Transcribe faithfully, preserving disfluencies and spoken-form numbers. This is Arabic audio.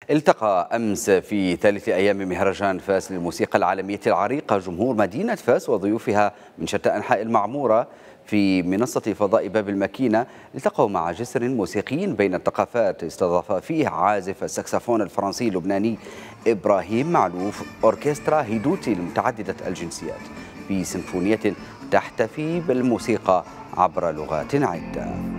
التقى أمس في ثالث أيام مهرجان فاس للموسيقى العالمية العريقة جمهور مدينة فاس وضيوفها من شتى أنحاء المعمورة في منصة فضاء باب الماكينة. التقوا مع جسر موسيقي بين الثقافات استضاف فيه عازف السكسفون الفرنسي اللبناني إبراهيم معلوف أوركسترا هيدوتي المتعددة الجنسيات في سيمفونية تحتفي بالموسيقى عبر لغات عدة.